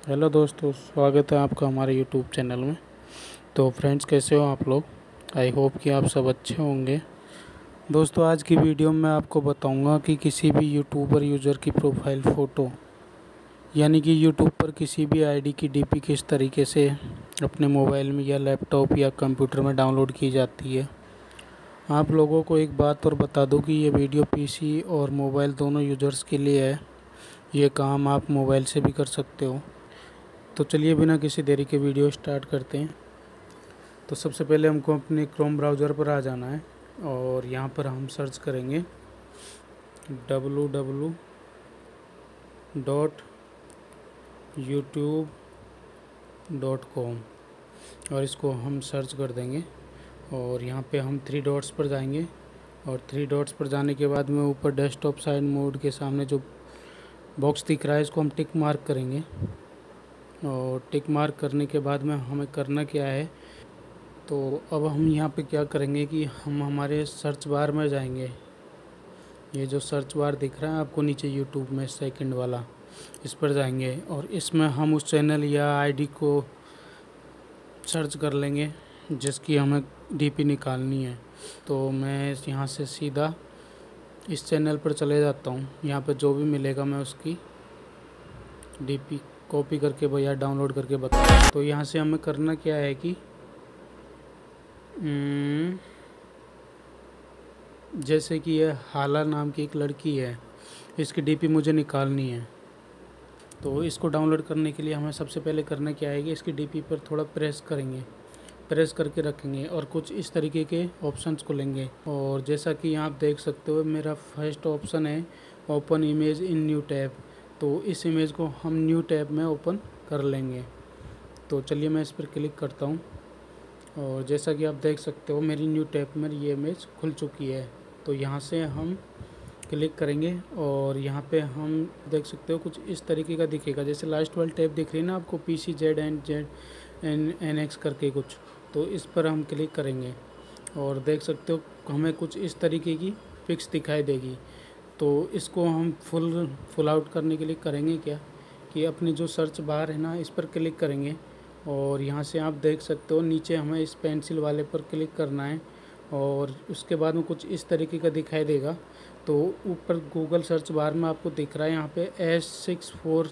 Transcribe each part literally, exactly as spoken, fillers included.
Hello दोस्तों, स्वागत है आपका हमारे यूट्यूब चैनल में। तो फ्रेंड्स, कैसे हो आप लोग? आई होप कि आप सब अच्छे होंगे। दोस्तों, आज की वीडियो में आपको बताऊंगा कि किसी भी यूट्यूबर यूज़र की प्रोफाइल फ़ोटो यानी कि यूट्यूब पर किसी भी आईडी की डीपी किस तरीके से अपने मोबाइल में या लैपटॉप या कंप्यूटर में डाउनलोड की जाती है। आप लोगों को एक बात और बता दूं कि ये वीडियो पीसी और मोबाइल दोनों यूज़र्स के लिए है। ये काम आप मोबाइल से भी कर सकते हो। तो चलिए बिना किसी देरी के वीडियो स्टार्ट करते हैं। तो सबसे पहले हमको अपने क्रोम ब्राउज़र पर आ जाना है और यहाँ पर हम सर्च करेंगे W W dot YouTube dot com और इसको हम सर्च कर देंगे। और यहाँ पे हम थ्री डॉट्स पर जाएंगे और थ्री डॉट्स पर जाने के बाद में ऊपर डेस्कटॉप साइड मोड के सामने जो बॉक्स दिख रहा है इसको हम टिक मार्क करेंगे। और टिक मार्क करने के बाद में हमें करना क्या है, तो अब हम यहाँ पे क्या करेंगे कि हम हमारे सर्च बार में जाएंगे। ये जो सर्च बार दिख रहा है आपको नीचे यूट्यूब में सेकंड वाला, इस पर जाएंगे और इसमें हम उस चैनल या आईडी को सर्च कर लेंगे जिसकी हमें डीपी निकालनी है। तो मैं यहाँ से सीधा इस चैनल पर चले जाता हूँ। यहाँ पर जो भी मिलेगा मैं उसकी डीपी कॉपी करके भैया डाउनलोड करके बता। तो यहाँ से हमें करना क्या है कि जैसे कि ये हाला नाम की एक लड़की है, इसकी डीपी मुझे निकालनी है। तो इसको डाउनलोड करने के लिए हमें सबसे पहले करना क्या है कि इसकी डीपी पर थोड़ा प्रेस करेंगे, प्रेस करके रखेंगे और कुछ इस तरीके के ऑप्शंस को लेंगे। और जैसा कि आप देख सकते हो मेरा फर्स्ट ऑप्शन है open image in new tab. तो इस इमेज को हम न्यू टैब में ओपन कर लेंगे। तो चलिए मैं इस पर क्लिक करता हूँ और जैसा कि आप देख सकते हो मेरी न्यू टैब में ये इमेज खुल चुकी है। तो यहाँ से हम क्लिक करेंगे और यहाँ पे हम देख सकते हो कुछ इस तरीके का दिखेगा, जैसे लास्ट वाली टैब दिख रही है ना आपको, P C Z and Z N N X करके कुछ। तो इस पर हम क्लिक करेंगे और देख सकते हो हमें कुछ इस तरीके की पिक्स दिखाई देगी। तो इसको हम फुल फुल आउट करने के लिए करेंगे क्या कि अपनी जो सर्च बार है ना इस पर क्लिक करेंगे और यहाँ से आप देख सकते हो नीचे हमें इस पेंसिल वाले पर क्लिक करना है और उसके बाद में कुछ इस तरीके का दिखाई देगा। तो ऊपर गूगल सर्च बार में आपको दिख रहा है यहाँ पे S six four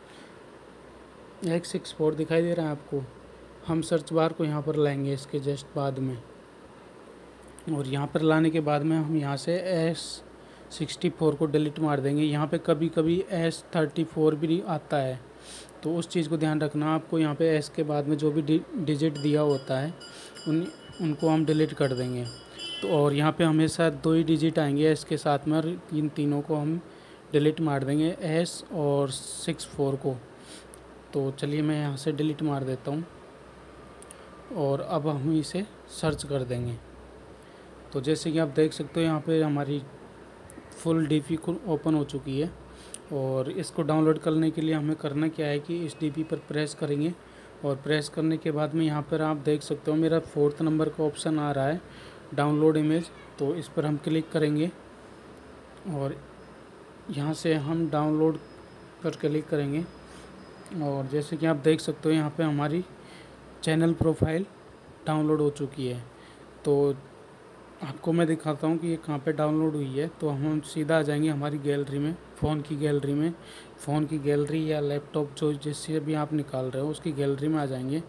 X six four दिखाई दे रहा है आपको। हम सर्च बार को यहाँ पर लाएंगे इसके जस्ट बाद में और यहाँ पर लाने के बाद में हम यहाँ से एस सिक्सटी फोर को डिलीट मार देंगे। यहाँ पे कभी कभी एस थर्टी फोर भी आता है, तो उस चीज़ को ध्यान रखना। आपको यहाँ पे एस के बाद में जो भी डि, डिजिट दिया होता है उन उनको हम डिलीट कर देंगे। तो और यहाँ पे हमेशा दो ही डिजिट आएंगे एस के साथ में और इन तीनों को हम डिलीट मार देंगे, एस और सिक्स फोर को। तो चलिए मैं यहाँ से डिलीट मार देता हूँ और अब हम इसे सर्च कर देंगे। तो जैसे कि आप देख सकते हो यहाँ पे हमारी फुल डीपी को ओपन हो चुकी है। और इसको डाउनलोड करने के लिए हमें करना क्या है कि इस डीपी पर प्रेस करेंगे और प्रेस करने के बाद में यहाँ पर आप देख सकते हो मेरा फोर्थ नंबर का ऑप्शन आ रहा है डाउनलोड इमेज। तो इस पर हम क्लिक करेंगे और यहाँ से हम डाउनलोड पर क्लिक करेंगे और जैसे कि आप देख सकते हो यहाँ पे हमारी चैनल प्रोफाइल डाउनलोड हो चुकी है। तो आपको मैं दिखाता हूँ कि ये कहाँ पे डाउनलोड हुई है। तो हम सीधा आ जाएंगे हमारी गैलरी में, फ़ोन की गैलरी में। फ़ोन की गैलरी या लैपटॉप जो जिससे भी आप निकाल रहे हो उसकी गैलरी में आ जाएंगे।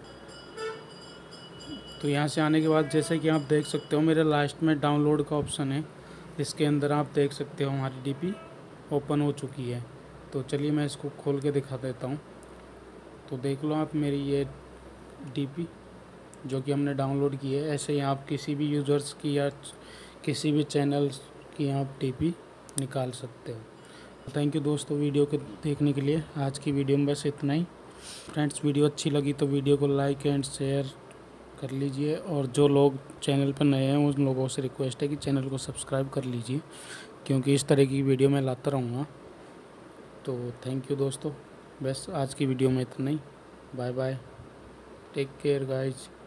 तो यहाँ से आने के बाद जैसे कि आप देख सकते हो मेरे लास्ट में डाउनलोड का ऑप्शन है, इसके अंदर आप देख सकते हो हमारी डीपी ओपन हो चुकी है। तो चलिए मैं इसको खोल के दिखा देता हूँ। तो देख लो आप मेरी ये डीपी जो कि हमने डाउनलोड की है। ऐसे ही आप किसी भी यूज़र्स की या किसी भी चैनल की आप डीपी निकाल सकते हो। थैंक यू दोस्तों वीडियो को देखने के लिए। आज की वीडियो में बस इतना ही। फ्रेंड्स, वीडियो अच्छी लगी तो वीडियो को लाइक एंड शेयर कर लीजिए और जो लोग चैनल पर नए हैं उन लोगों से रिक्वेस्ट है कि चैनल को सब्सक्राइब कर लीजिए, क्योंकि इस तरह की वीडियो मैं लाता रहूँगा। तो थैंक यू दोस्तों, बस आज की वीडियो में इतना ही। Bye bye, take care guys.